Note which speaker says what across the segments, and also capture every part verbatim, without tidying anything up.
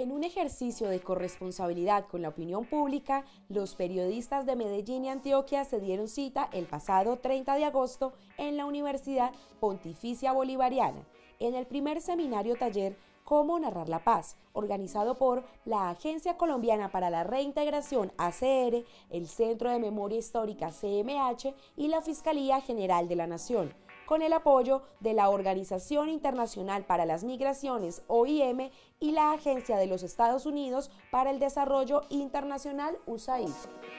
Speaker 1: En un ejercicio de corresponsabilidad con la opinión pública, los periodistas de Medellín y Antioquia se dieron cita el pasado treinta de agosto en la Universidad Pontificia Bolivariana, en el primer seminario taller Cómo narrar la paz, organizado por la Agencia Colombiana para la Reintegración A C R, el Centro de Memoria Histórica C M H y la Fiscalía General de la Nación, con el apoyo de la Organización Internacional para las Migraciones O I M y la Agencia de los Estados Unidos para el Desarrollo Internacional U S A I D.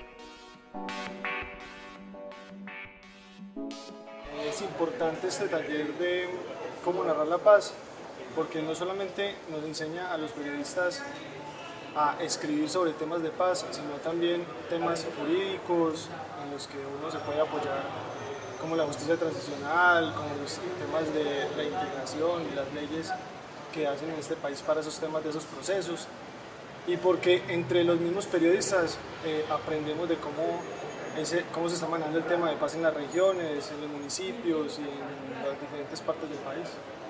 Speaker 2: Es importante este taller de cómo narrar la paz, porque no solamente nos enseña a los periodistas a escribir sobre temas de paz, sino también temas jurídicos en los que uno se puede apoyar, como la justicia transicional, como los temas de reintegración y las leyes que hacen en este país para esos temas de esos procesos, y porque entre los mismos periodistas eh, aprendemos de cómo, ese, cómo se está manejando el tema de paz en las regiones, en los municipios y en las diferentes partes del país.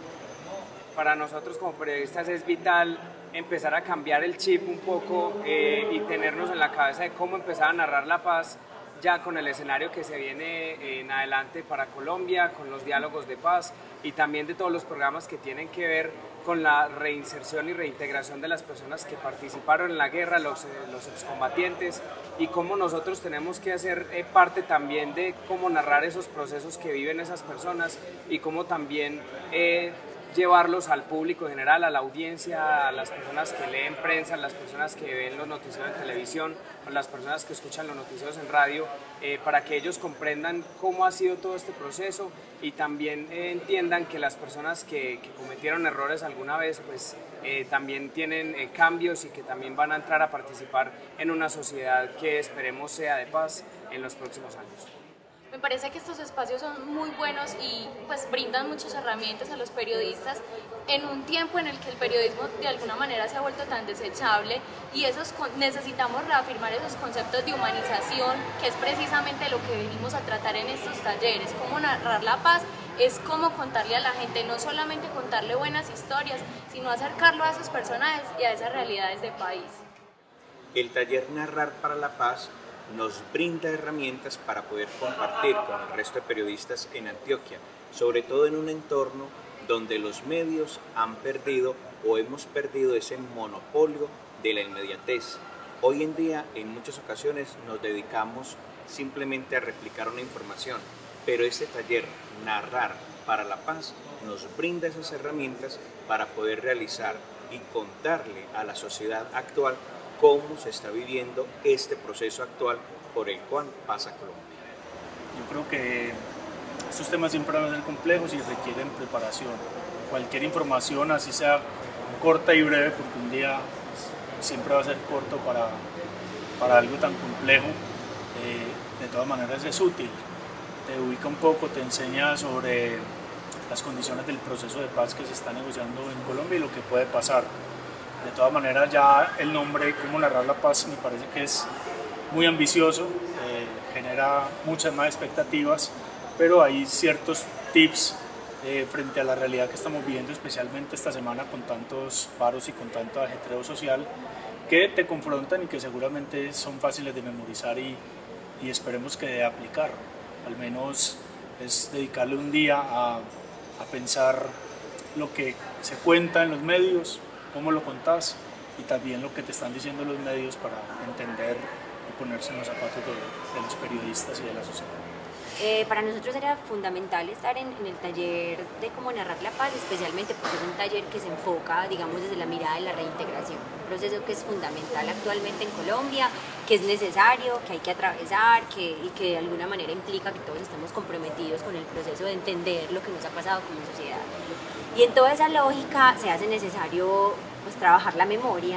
Speaker 3: Para nosotros como periodistas es vital empezar a cambiar el chip un poco eh, y tenernos en la cabeza de cómo empezar a narrar la paz ya con el escenario que se viene en adelante para Colombia, con los diálogos de paz y también de todos los programas que tienen que ver con la reinserción y reintegración de las personas que participaron en la guerra, los, los excombatientes, y cómo nosotros tenemos que hacer eh, parte también de cómo narrar esos procesos que viven esas personas y cómo también eh, llevarlos al público en general, a la audiencia, a las personas que leen prensa, a las personas que ven los noticieros en televisión, a las personas que escuchan los noticieros en radio, eh, para que ellos comprendan cómo ha sido todo este proceso y también eh, entiendan que las personas que, que cometieron errores alguna vez, pues eh, también tienen eh, cambios y que también van a entrar a participar en una sociedad que esperemos sea de paz en los próximos años.
Speaker 4: Me parece que estos espacios son muy buenos y pues brindan muchas herramientas a los periodistas en un tiempo en el que el periodismo de alguna manera se ha vuelto tan desechable y esos necesitamos reafirmar esos conceptos de humanización, que es precisamente lo que venimos a tratar en estos talleres. Cómo narrar la paz es cómo contarle a la gente, no solamente contarle buenas historias, sino acercarlo a esos personajes y a esas realidades del país.
Speaker 5: El taller Narrar para la Paz nos brinda herramientas para poder compartir con el resto de periodistas en Antioquia, sobre todo en un entorno donde los medios han perdido o hemos perdido ese monopolio de la inmediatez. Hoy en día, en muchas ocasiones, nos dedicamos simplemente a replicar una información, pero este taller Narrar para la Paz nos brinda esas herramientas para poder realizar y contarle a la sociedad actual cómo se está viviendo este proceso actual por el cual pasa Colombia.
Speaker 6: Yo creo que estos temas siempre van a ser complejos y requieren preparación. Cualquier información, así sea corta y breve, porque un día siempre va a ser corto para, para algo tan complejo, eh, de todas maneras es útil. Te ubica un poco, te enseña sobre las condiciones del proceso de paz que se está negociando en Colombia y lo que puede pasar. De todas maneras, ya el nombre Cómo narrar la paz me parece que es muy ambicioso, eh, genera muchas más expectativas, pero hay ciertos tips eh, frente a la realidad que estamos viviendo, especialmente esta semana con tantos paros y con tanto ajetreo social, que te confrontan y que seguramente son fáciles de memorizar y, y esperemos que de aplicar. Al menos es dedicarle un día a, a pensar lo que se cuenta en los medios, cómo lo contás y también lo que te están diciendo los medios para entender y ponerse en los zapatos de, de los periodistas y de la sociedad.
Speaker 7: Eh, para nosotros era fundamental estar en, en el taller de cómo narrar la paz, especialmente porque es un taller que se enfoca, digamos, desde la mirada de la reintegración, un proceso que es fundamental actualmente en Colombia, que es necesario, que hay que atravesar, que, y que de alguna manera implica que todos estemos comprometidos con el proceso de entender lo que nos ha pasado como sociedad. Y en toda esa lógica se hace necesario pues, trabajar la memoria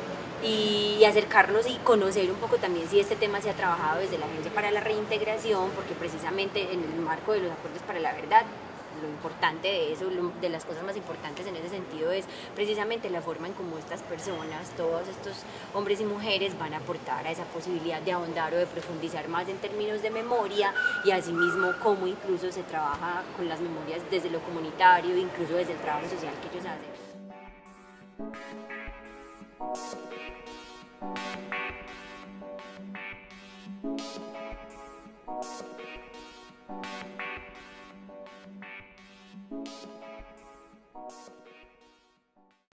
Speaker 7: y acercarnos y conocer un poco también si este tema se ha trabajado desde la Agencia para la Reintegración, porque precisamente en el marco de los acuerdos para la verdad, lo importante de eso, lo, de las cosas más importantes en ese sentido es precisamente la forma en cómo estas personas, todos estos hombres y mujeres van a aportar a esa posibilidad de ahondar o de profundizar más en términos de memoria y asimismo cómo incluso se trabaja con las memorias desde lo comunitario, incluso desde el trabajo social que ellos hacen.